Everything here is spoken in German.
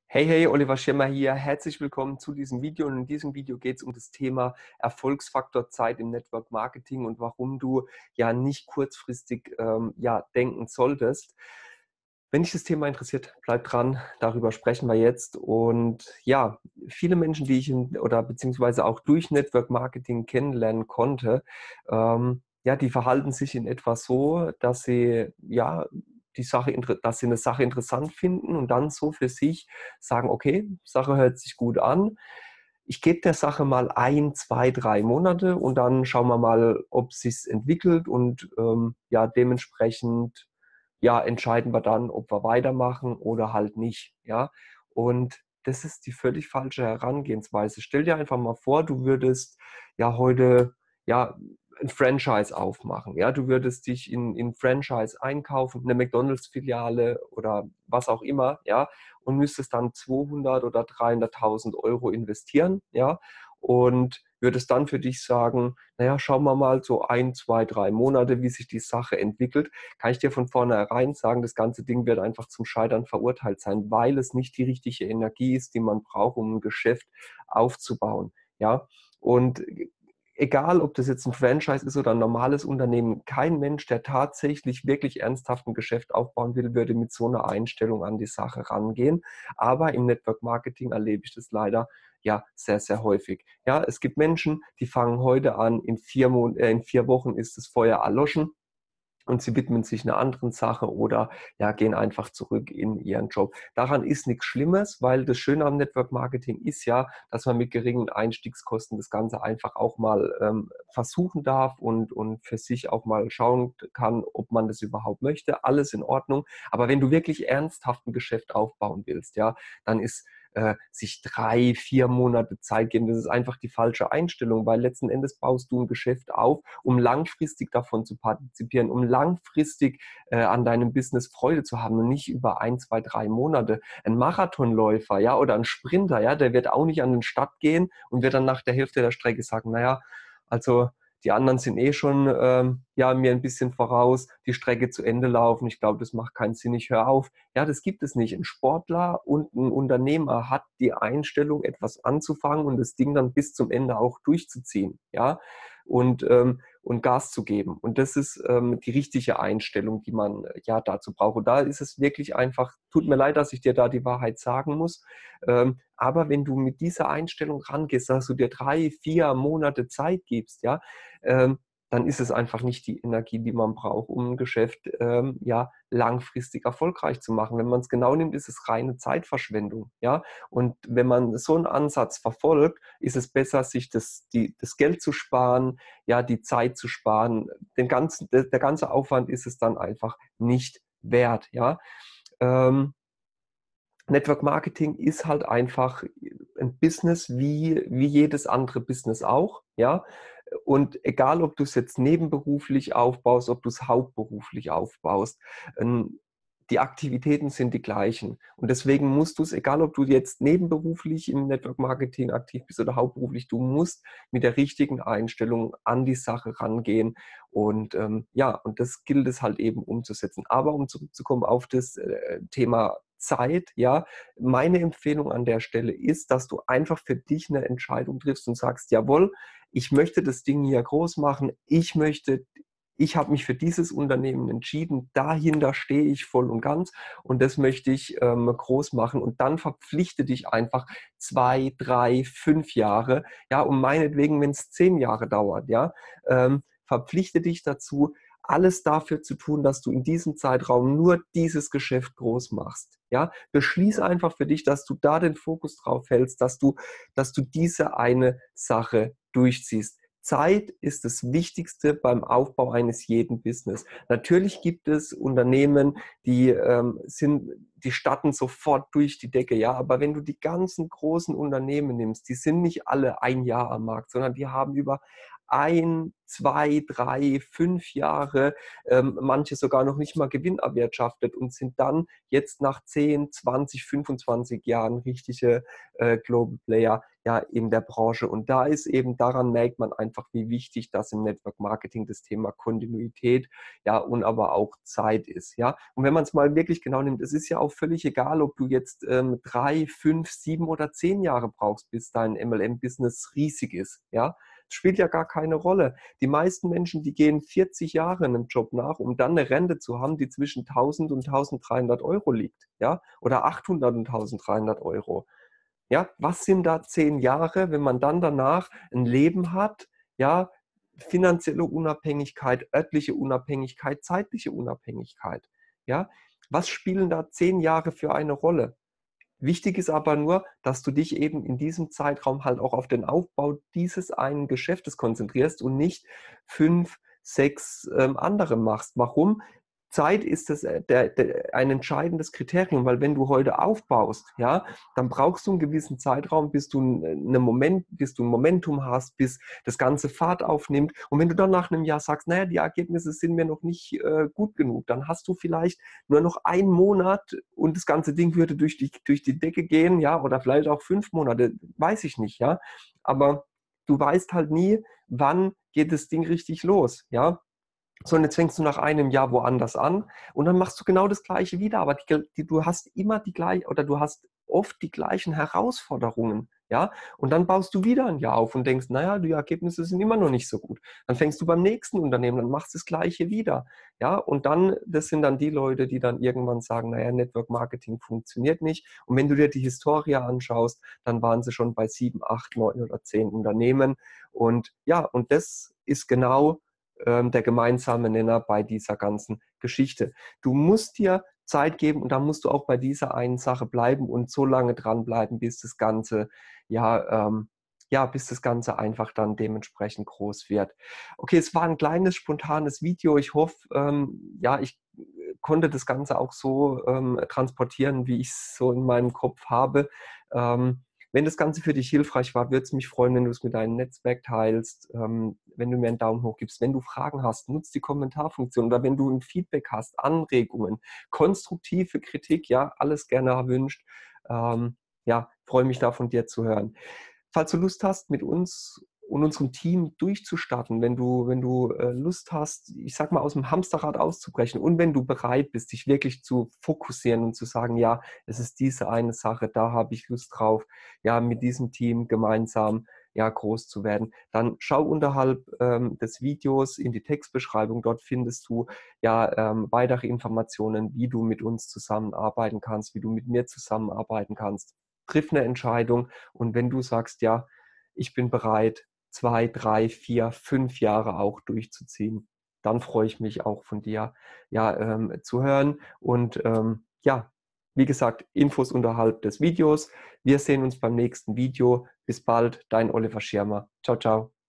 Hey, hey, Oliver Schirmer hier. Herzlich willkommen zu diesem Video. Und in diesem Video geht es um das Thema Erfolgsfaktor Zeit im Network Marketing und warum du ja nicht kurzfristig denken solltest. Wenn dich das Thema interessiert, bleib dran. Darüber sprechen wir jetzt. Und ja, viele Menschen, die ich beziehungsweise auch durch Network Marketing kennenlernen konnte, die verhalten sich in etwa so, dass sie dass sie eine Sache interessant finden und dann so für sich sagen, okay, Sache hört sich gut an. Ich gebe der Sache mal 1, 2, 3 Monate und dann schauen wir mal, ob es sich entwickelt und dementsprechend entscheiden wir dann, ob wir weitermachen oder halt nicht. Ja? Und das ist die völlig falsche Herangehensweise. Stell dir einfach mal vor, du würdest ja heute ja ein Franchise aufmachen. Ja? Du würdest dich in Franchise einkaufen, eine McDonalds-Filiale oder was auch immer, ja, und müsstest dann 200 oder 300.000 Euro investieren, ja, und würdest dann für dich sagen, naja, schauen wir mal so 1, 2, 3 Monate, wie sich die Sache entwickelt, kann ich dir von vornherein sagen, das ganze Ding wird einfach zum Scheitern verurteilt sein, weil es nicht die richtige Energie ist, die man braucht, um ein Geschäft aufzubauen, ja, und egal, ob das jetzt ein Franchise ist oder ein normales Unternehmen, kein Mensch, der tatsächlich wirklich ernsthaft ein Geschäft aufbauen will, würde mit so einer Einstellung an die Sache rangehen. Aber im Network Marketing erlebe ich das leider ja sehr, sehr häufig. Ja, es gibt Menschen, die fangen heute an, in 4 Wochen ist das Feuer erloschen. Und sie widmen sich einer anderen Sache oder ja, gehen einfach zurück in ihren Job. Daran ist nichts Schlimmes, weil das Schöne am Network Marketing ist ja, dass man mit geringen Einstiegskosten das Ganze einfach auch mal versuchen darf und für sich auch mal schauen kann, ob man das überhaupt möchte. Alles in Ordnung. Aber wenn du wirklich ernsthaft ein Geschäft aufbauen willst, ja, dann ist sich 3, 4 Monate Zeit geben. Das ist einfach die falsche Einstellung, weil letzten Endes baust du ein Geschäft auf, um langfristig davon zu partizipieren, um langfristig an deinem Business Freude zu haben und nicht über 1, 2, 3 Monate. Ein Marathonläufer, ja, oder ein Sprinter, ja, der wird auch nicht an den Start gehen und wird dann nach der Hälfte der Strecke sagen, naja, also die anderen sind eh schon mir ein bisschen voraus, die Strecke zu Ende laufen. Ich glaube, das macht keinen Sinn, ich höre auf. Ja, das gibt es nicht. Ein Sportler und ein Unternehmer hat die Einstellung, etwas anzufangen und das Ding dann bis zum Ende auch durchzuziehen, ja, und Gas zu geben. Und das ist die richtige Einstellung, die man ja dazu braucht. Und da ist es wirklich einfach, tut mir leid, dass ich dir da die Wahrheit sagen muss, aber wenn du mit dieser Einstellung rangehst, dass du dir 3, 4 Monate Zeit gibst, ja, dann ist es einfach nicht die Energie, die man braucht, um ein Geschäft langfristig erfolgreich zu machen. Wenn man es genau nimmt, ist es reine Zeitverschwendung. Ja? Und wenn man so einen Ansatz verfolgt, ist es besser, sich das Geld zu sparen, ja, die Zeit zu sparen. Der ganze Aufwand ist es dann einfach nicht wert. Ja? Ähm, Network Marketing ist halt einfach ein Business wie jedes andere Business auch, ja. Und egal, ob du es jetzt nebenberuflich aufbaust, ob du es hauptberuflich aufbaust, die Aktivitäten sind die gleichen. Und deswegen musst du es, egal ob du jetzt nebenberuflich im Network Marketing aktiv bist oder hauptberuflich, du musst mit der richtigen Einstellung an die Sache rangehen. Und und das gilt es halt eben umzusetzen. Aber um zurückzukommen auf das Thema Zeit, ja, meine Empfehlung an der Stelle ist, dass du einfach für dich eine Entscheidung triffst und sagst, jawohl, ich möchte das Ding hier groß machen, ich habe mich für dieses Unternehmen entschieden, dahinter stehe ich voll und ganz und das möchte ich groß machen und dann verpflichte dich einfach 2, 3, 5 Jahre, ja, und meinetwegen, wenn es 10 Jahre dauert, ja, verpflichte dich dazu, alles dafür zu tun, dass du in diesem Zeitraum nur dieses Geschäft groß machst. Ja, beschließ einfach für dich, dass du da den Fokus drauf hältst, dass du diese eine Sache durchziehst. Zeit ist das Wichtigste beim Aufbau eines jeden Business. Natürlich gibt es Unternehmen, die starten sofort durch die Decke, ja, aber wenn du die ganzen großen Unternehmen nimmst, die sind nicht alle 1 Jahr am Markt, sondern die haben über 1, 2, 3, 5 Jahre, manche sogar noch nicht mal Gewinn erwirtschaftet und sind dann jetzt nach 10, 20, 25 Jahren richtige Global Player ja in der Branche. Und da ist eben, daran merkt man einfach, wie wichtig das im Network Marketing das Thema Kontinuität, ja, und aber auch Zeit ist, ja. Und wenn man es mal wirklich genau nimmt, es ist ja auch völlig egal, ob du jetzt 3, 5, 7 oder 10 Jahre brauchst, bis dein MLM-Business riesig ist, ja. Das spielt ja gar keine Rolle. Die meisten Menschen, die gehen 40 Jahre einem Job nach, um dann eine Rente zu haben, die zwischen 1000 und 1300 Euro liegt, ja, oder 800 und 1300 Euro. Ja, was sind da 10 Jahre, wenn man dann danach ein Leben hat, ja, finanzielle Unabhängigkeit, örtliche Unabhängigkeit, zeitliche Unabhängigkeit, ja? Was spielen da 10 Jahre für eine Rolle? Wichtig ist aber nur, dass du dich eben in diesem Zeitraum halt auch auf den Aufbau dieses einen Geschäftes konzentrierst und nicht 5, 6 andere machst. Warum? Zeit ist ein entscheidendes Kriterium, weil wenn du heute aufbaust, ja, dann brauchst du einen gewissen Zeitraum, bis du bis du ein Momentum hast, bis das Ganze Fahrt aufnimmt. Und wenn du dann nach einem Jahr sagst, naja, die Ergebnisse sind mir noch nicht gut genug, dann hast du vielleicht nur noch einen Monat und das ganze Ding würde durch die Decke gehen, ja, oder vielleicht auch 5 Monate, weiß ich nicht, ja. Aber du weißt halt nie, wann geht das Ding richtig los, ja. So, und jetzt fängst du nach einem Jahr woanders an und dann machst du genau das Gleiche wieder, aber du hast immer die gleichen oder du hast oft die gleichen Herausforderungen, ja, und dann baust du wieder ein Jahr auf und denkst, naja, die Ergebnisse sind immer noch nicht so gut. Dann fängst du beim nächsten Unternehmen, dann machst du das Gleiche wieder, ja, und dann, das sind dann die Leute, die dann irgendwann sagen, naja, Network Marketing funktioniert nicht. Und wenn du dir die Historie anschaust, dann waren sie schon bei 7, 8, 9 oder 10 Unternehmen und ja, und das ist genau der gemeinsame Nenner bei dieser ganzen Geschichte. Du musst dir Zeit geben und da musst du auch bei dieser einen Sache bleiben und so lange dranbleiben, bis das Ganze, ja, bis das Ganze einfach dann dementsprechend groß wird. Okay, es war ein kleines, spontanes Video. Ich hoffe, ja, ich konnte das Ganze auch so transportieren, wie ich es so in meinem Kopf habe. Wenn das Ganze für dich hilfreich war, würde es mich freuen, wenn du es mit deinem Netzwerk teilst, wenn du mir einen Daumen hoch gibst. Wenn du Fragen hast, nutzt die Kommentarfunktion oder wenn du ein Feedback hast, Anregungen, konstruktive Kritik, ja, alles gerne erwünscht. Ja, freue mich da von dir zu hören. Falls du Lust hast, mit uns und unserem Team durchzustarten, wenn du Lust hast, ich sag mal, aus dem Hamsterrad auszubrechen und wenn du bereit bist, dich wirklich zu fokussieren und zu sagen, ja, es ist diese eine Sache, da habe ich Lust drauf, ja, mit diesem Team gemeinsam ja, groß zu werden, dann schau unterhalb des Videos in die Textbeschreibung. Dort findest du ja weitere Informationen, wie du mit uns zusammenarbeiten kannst, wie du mit mir zusammenarbeiten kannst. Triff eine Entscheidung und wenn du sagst, ja, ich bin bereit, 2, 3, 4, 5 Jahre auch durchzuziehen, dann freue ich mich auch von dir ja, zu hören. Und ja, wie gesagt, Infos unterhalb des Videos. Wir sehen uns beim nächsten Video. Bis bald, dein Oliver Schirmer. Ciao, ciao.